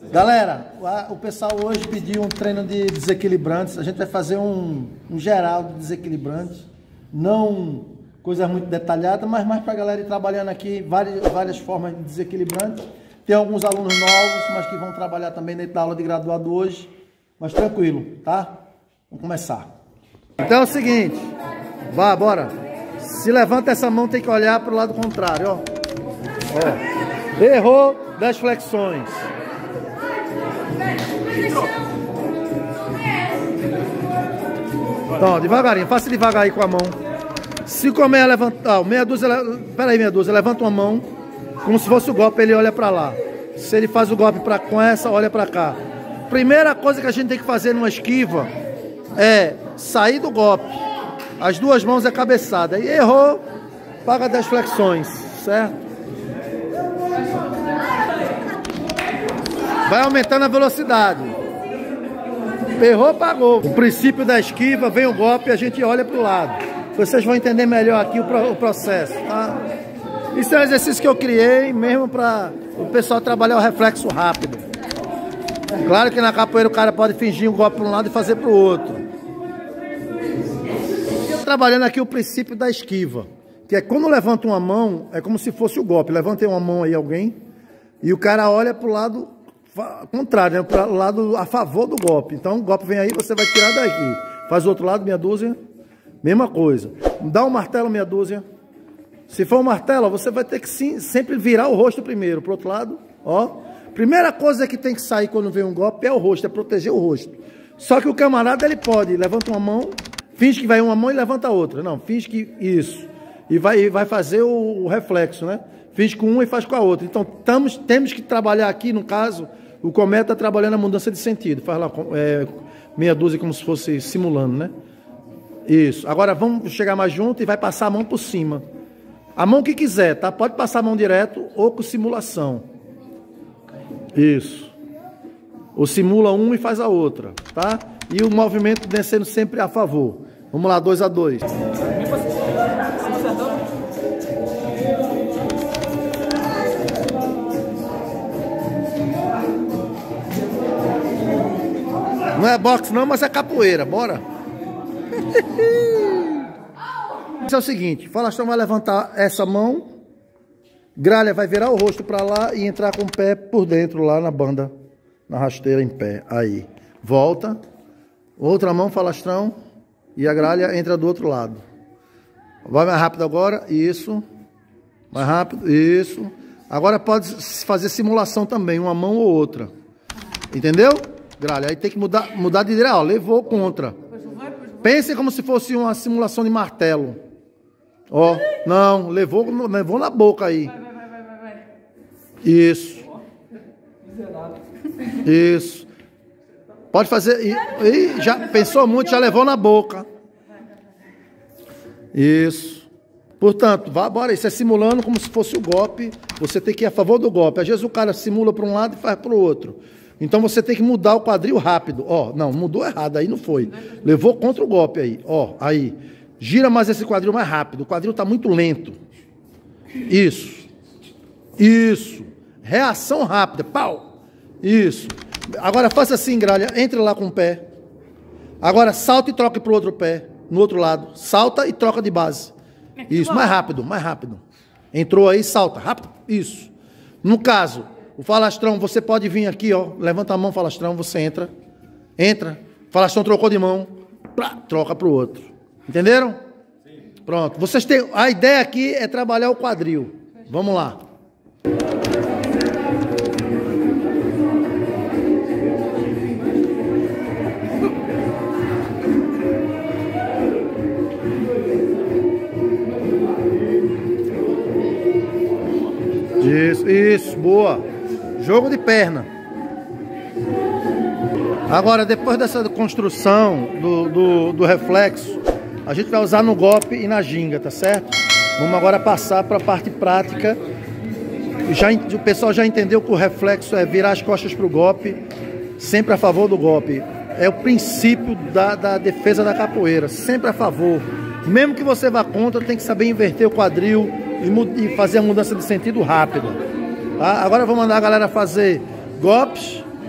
Galera, o pessoal hoje pediu um treino de desequilibrantes. A gente vai fazer um geral de desequilibrantes. Não coisa muito detalhada, mas mais para a galera ir trabalhando aqui várias formas de desequilibrantes. Tem alguns alunos novos, mas que vão trabalhar também dentro da aula de graduado hoje. Mas tranquilo, tá? Vamos começar. Então é o seguinte, bora. Se levanta essa mão, tem que olhar para o lado contrário, ó. Errou 10 flexões. Então, devagarinho, faça devagar aí com a mão. Se comer levantar, meia dúzia, levanta uma mão, como se fosse o golpe, ele olha para lá. Se ele faz o golpe com essa, olha para cá. Primeira coisa que a gente tem que fazer numa esquiva é sair do golpe. As duas mãos é cabeçada. E errou, paga 10 flexões, certo? Vai aumentando a velocidade. Errou, pagou. O princípio da esquiva, vem o golpe e a gente olha para o lado. Vocês vão entender melhor aqui o processo, tá? Isso é um exercício que eu criei mesmo para o pessoal trabalhar o reflexo rápido. Claro que na capoeira o cara pode fingir um golpe para um lado e fazer para o outro. Trabalhando aqui o princípio da esquiva, que é quando levanta uma mão, é como se fosse o golpe. Levantei uma mão aí alguém e o cara olha para o lado contrário, né? Para o lado a favor do golpe. Então o golpe vem aí, você vai tirar daqui. Faz o outro lado, meia dúzia. Mesma coisa. Dá um martelo, meia dúzia. Se for um martelo, você vai ter que sempre virar o rosto primeiro. Pro outro lado, ó. Primeira coisa que tem que sair quando vem um golpe é o rosto, é proteger o rosto. Só que o camarada, ele pode, levanta uma mão, finge que vai uma mão e levanta a outra. Não, finge que isso. E vai fazer o reflexo, né? Finge com uma e faz com a outra. Então, temos que trabalhar aqui, no caso, o cometa está trabalhando a mudança de sentido. Faz lá meia dúzia como se fosse simulando, né? Isso. Agora vamos chegar mais junto e vai passar a mão por cima. A mão que quiser, tá? Pode passar a mão direto ou com simulação. Isso. Ou simula uma e faz a outra, tá? E o movimento descendo sempre a favor. Vamos lá, 2 a 2. Não é boxe não, mas é capoeira. Bora. Isso é o seguinte, Falastrão vai levantar essa mão, Gralha vai virar o rosto para lá e entrar com o pé por dentro lá na banda, na rasteira em pé. Aí, volta, outra mão, Falastrão, e a Gralha entra do outro lado. Vai mais rápido agora, isso, mais rápido, isso. Agora pode fazer simulação também, uma mão ou outra, entendeu? Gralha, aí tem que mudar de direção, ó, levou contra. Pense como se fosse uma simulação de martelo. Ó, não, levou na boca aí. Vai. Isso. Isso. Pode fazer. E já pensou muito, já levou na boca. Isso. Portanto, bora, isso é simulando como se fosse o golpe. Você tem que ir a favor do golpe. Às vezes o cara simula para um lado e faz para o outro. Então você tem que mudar o quadril rápido. Ó, não, mudou errado, aí não foi. Levou contra o golpe aí. Ó, aí. Gira mais esse quadril mais rápido. O quadril está muito lento. Isso. Isso. Reação rápida. Pau. Isso. Agora faça assim, Gralha. Entre lá com o pé. Agora salta e troca para o outro pé. No outro lado. Salta e troca de base. Isso. Mais rápido, mais rápido. Entrou aí, salta. Rápido. Isso. No caso, o Falastrão, você pode vir aqui, ó. Levanta a mão, Falastrão. Você entra. Entra. Falastrão trocou de mão. Troca para o outro. Entenderam? Sim. Pronto. Vocês têm. A ideia aqui é trabalhar o quadril. Vamos lá. Isso, boa. Jogo de perna. Agora, depois dessa construção do reflexo, a gente vai usar no golpe e na ginga, tá certo? Vamos agora passar para a parte prática. O pessoal já entendeu que o reflexo é virar as costas para o golpe, sempre a favor do golpe. É o princípio da defesa da capoeira, sempre a favor. Mesmo que você vá contra, tem que saber inverter o quadril e fazer a mudança de sentido rápida. Tá? Agora eu vou mandar a galera fazer golpes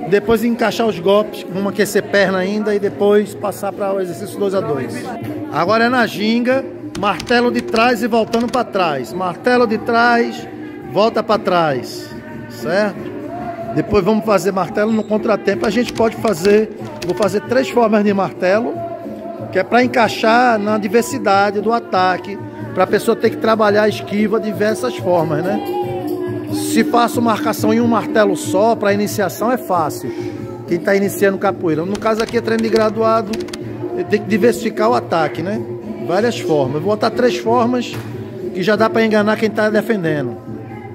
Depois encaixar os golpes, vamos aquecer perna ainda e depois passar para o exercício 2 a 2. Agora é na ginga, martelo de trás e voltando para trás. Martelo de trás, volta para trás, certo? Depois vamos fazer martelo no contratempo. A gente pode fazer, vou fazer 3 formas de martelo, que é para encaixar na diversidade do ataque, para a pessoa ter que trabalhar a esquiva de diversas formas, né? Se faço marcação em um martelo só, para iniciação é fácil. Quem está iniciando capoeira. No caso aqui é treino de graduado, tem que diversificar o ataque, né? Várias formas. Vou botar 3 formas que já dá para enganar quem está defendendo.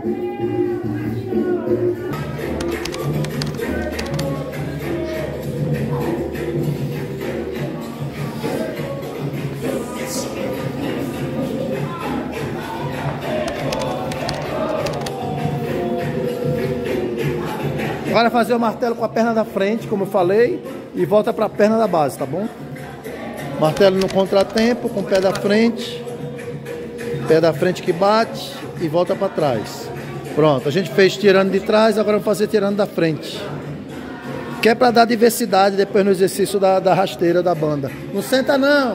Agora fazer o martelo com a perna da frente, como eu falei, e volta para a perna da base, tá bom? Martelo no contratempo, com o pé da frente que bate e volta para trás. Pronto, a gente fez tirando de trás, agora vamos fazer tirando da frente. Que é para dar diversidade depois no exercício da rasteira da banda. Não senta não!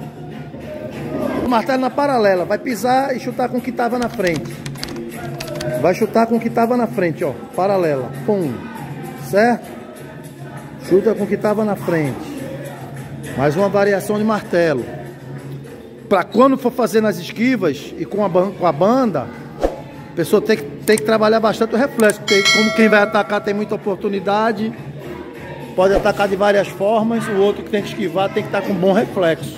O martelo na paralela, vai pisar e chutar com o que estava na frente. Vai chutar com o que estava na frente, ó, paralela, pum, certo? Chuta com o que estava na frente. Mais uma variação de martelo. Para quando for fazer nas esquivas e com a banda, a pessoa tem que trabalhar bastante o reflexo, porque como quem vai atacar tem muita oportunidade, pode atacar de várias formas, o outro que tem que esquivar tem que estar com bom reflexo.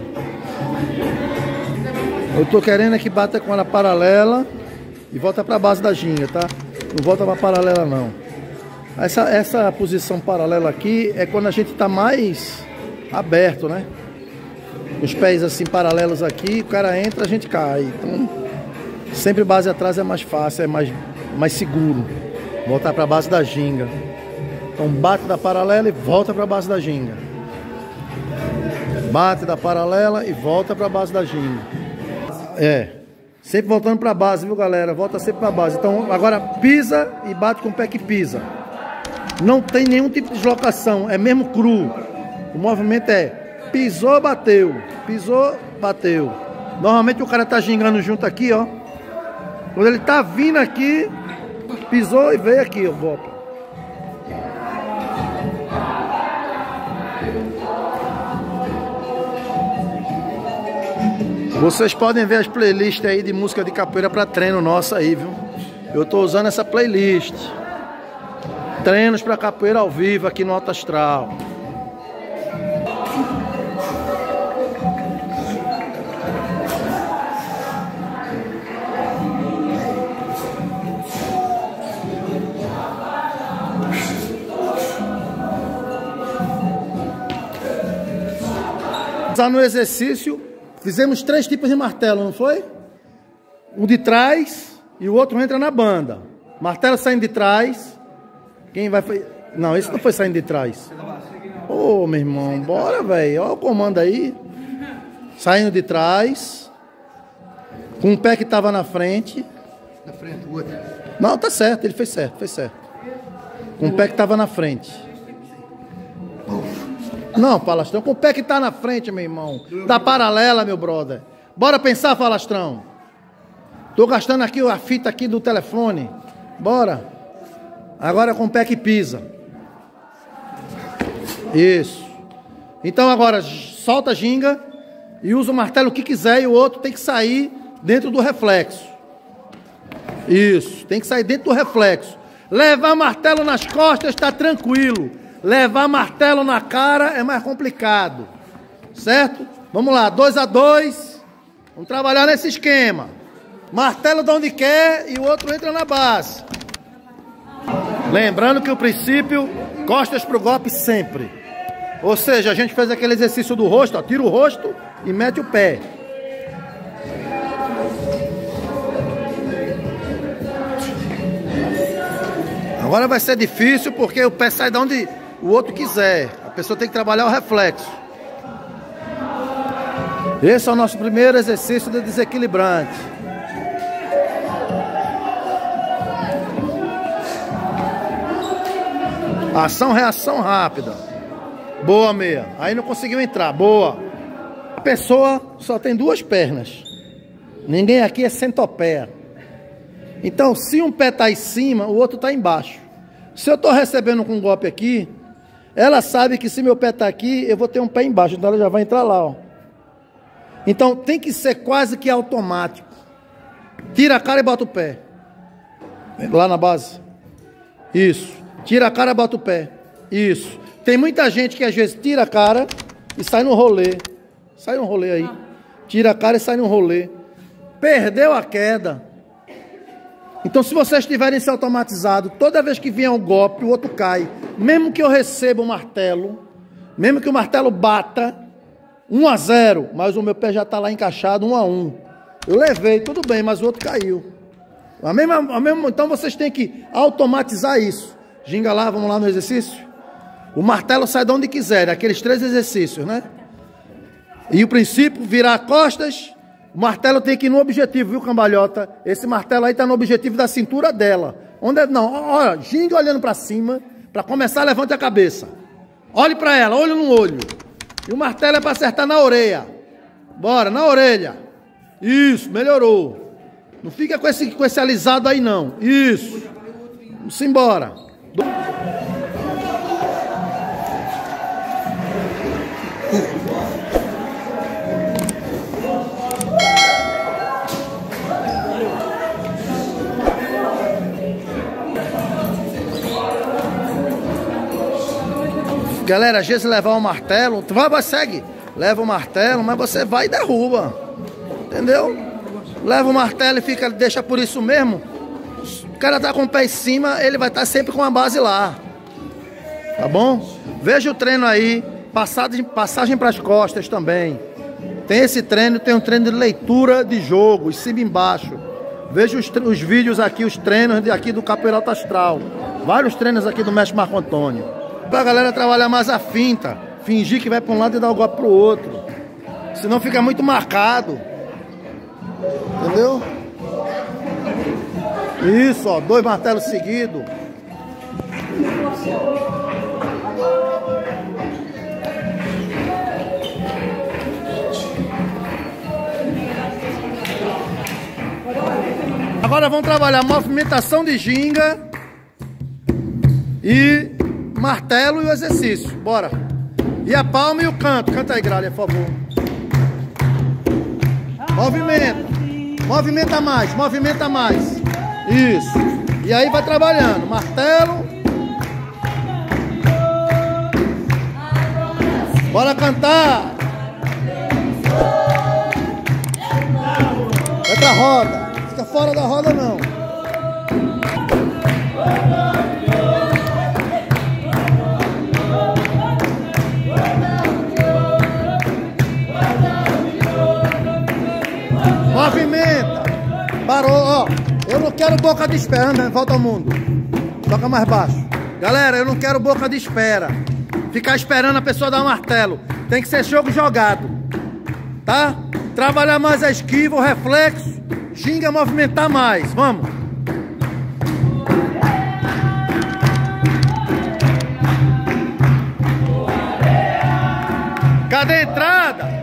Eu tô querendo é que bata com ela paralela e volta para a base da ginga, tá? Não volta para a paralela não. Essa posição paralela aqui é quando a gente tá mais aberto, né? Os pés assim paralelos aqui, o cara entra, a gente cai. Então, sempre base atrás é mais fácil, é mais seguro. Voltar para a base da ginga. Então bate da paralela e volta para a base da ginga. Bate da paralela e volta para a base da ginga. Sempre voltando para a base, viu galera? Volta sempre para a base. Então agora pisa e bate com o pé que pisa. Não tem nenhum tipo de deslocação, é mesmo cru. O movimento é pisou, bateu. Pisou, bateu. Normalmente o cara tá gingando junto aqui, ó. Quando ele tá vindo aqui, pisou e veio aqui, ó, golpe. Vocês podem ver as playlists aí de música de capoeira para treino nossa aí, viu? Eu tô usando essa playlist. Treinos para capoeira ao vivo aqui no Alto Astral. No exercício, fizemos 3 tipos de martelo, não foi? Um de trás e o outro entra na banda. Martelo saindo de trás. Quem vai... Não, esse não foi saindo de trás. Ô, meu irmão, bora, velho. Olha o comando aí. Saindo de trás. Com o pé que estava na frente. Na frente, o outro. Não, tá certo, ele fez certo, fez certo. Com o pé que estava na frente. Não, Falastrão, com o pé que tá na frente, meu irmão. Tá paralela, meu brother. Bora pensar, Falastrão. Tô gastando aqui a fita aqui do telefone. Bora. Agora com o pé que pisa. Isso. Então agora solta a ginga e usa o martelo que quiser e o outro tem que sair dentro do reflexo. Isso, tem que sair dentro do reflexo. Levar martelo nas costas tá tranquilo. Levar martelo na cara é mais complicado. Certo? Vamos lá, 2 a 2. Vamos trabalhar nesse esquema. Martelo de onde quer e o outro entra na base. Lembrando que o princípio, costas pro golpe sempre. Ou seja, a gente fez aquele exercício do rosto, ó, tira o rosto e mete o pé. Agora vai ser difícil porque o pé sai de onde o outro quiser. A pessoa tem que trabalhar o reflexo. Esse é o nosso primeiro exercício de desequilibrante. Ação, reação rápida. Boa, meia. Aí não conseguiu entrar. Boa. A pessoa só tem duas pernas. Ninguém aqui é centopeia. Então, se um pé tá em cima, o outro tá embaixo. Se eu tô recebendo com um golpe aqui, ela sabe que se meu pé tá aqui, eu vou ter um pé embaixo. Então ela já vai entrar lá, ó. Então tem que ser quase que automático. Tira a cara e bota o pé. Lá na base. Isso. Tira a cara e bota o pé. Isso. Tem muita gente que às vezes tira a cara e sai no rolê. Sai no rolê aí. Tira a cara e sai no rolê. Perdeu a queda. Então se vocês tiverem isso automatizado, toda vez que vier um golpe, o outro cai. Mesmo que eu receba um martelo, mesmo que o martelo bata 1-0, mas o meu pé já está lá encaixado 1-1. Eu levei, tudo bem, mas o outro caiu. Então vocês têm que automatizar isso. Ginga lá, vamos lá no exercício? O martelo sai de onde quiser, aqueles 3 exercícios, né? E o princípio, virar costas, o martelo tem que ir no objetivo, viu, cambalhota? Esse martelo aí está no objetivo da cintura dela. Onde é? Não, olha, ginga olhando para cima, para começar, levante a cabeça. Olhe para ela, olho no olho. E o martelo é para acertar na orelha. Bora, na orelha. Isso, melhorou. Não fica com esse alisado aí, não. Isso. Vamos embora. Galera, às vezes levar um martelo, tu vai, segue. Leva o martelo, mas você vai e derruba. Entendeu? Leva o martelo e fica, deixa por isso mesmo. O cara tá com o pé em cima, ele vai estar sempre com a base lá. Tá bom? Veja o treino aí. Passagem para as costas também. Tem esse treino, tem um treino de leitura de jogo, em cima e embaixo. Veja os vídeos aqui, os treinos aqui do Capoeira Alto Astral. Vários treinos aqui do mestre Marco Antônio. Pra galera trabalhar mais a finta. Fingir que vai para um lado e dar o golpe pro outro. Senão fica muito marcado. Entendeu? Isso, ó. 2 martelos seguidos. Agora vamos trabalhar movimentação de ginga e martelo e o exercício. Bora. E a palma e o canto. Canta aí, Gralha, por favor. Movimenta. Movimenta mais, movimenta mais. Isso. E aí vai trabalhando. Martelo. Bora cantar. Vai pra roda. Fica fora da roda, não. Movimenta. Parou, ó. Eu não quero boca de espera, né? Volta ao mundo. Toca mais baixo. Galera, eu não quero boca de espera. Ficar esperando a pessoa dar um martelo. Tem que ser jogo jogado. Tá? Trabalhar mais a esquiva, o reflexo. Ginga, movimentar mais. Vamos. Cadê a entrada?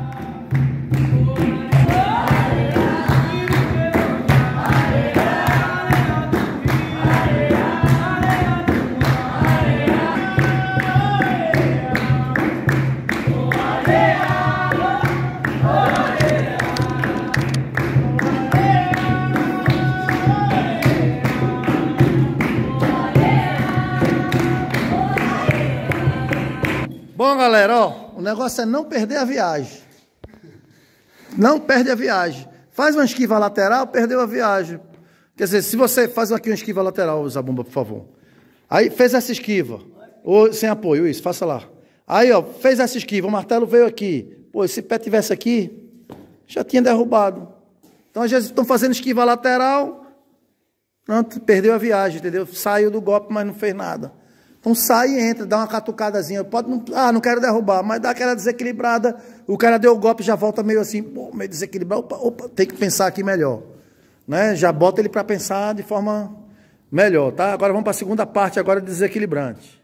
Bom, galera, ó, o negócio é não perder a viagem. Não perde a viagem. Faz uma esquiva lateral, perdeu a viagem. Quer dizer, se você faz aqui uma esquiva lateral, Zabumba, por favor. Aí fez essa esquiva, ou sem apoio, isso, faça lá. Aí, ó, fez essa esquiva, o martelo veio aqui. Pô, se o pé tivesse aqui, já tinha derrubado. Então, às vezes, estão fazendo esquiva lateral, pronto, perdeu a viagem, entendeu? Saiu do golpe, mas não fez nada. Então sai e entra, dá uma catucadazinha. Pode não, não quero derrubar, mas dá aquela desequilibrada. O cara deu o golpe, já volta meio assim, pô, meio desequilibrado. Opa, tem que pensar aqui melhor. Né? Já bota ele para pensar de forma Melhor, tá? Agora vamos para a segunda parte agora desequilibrante.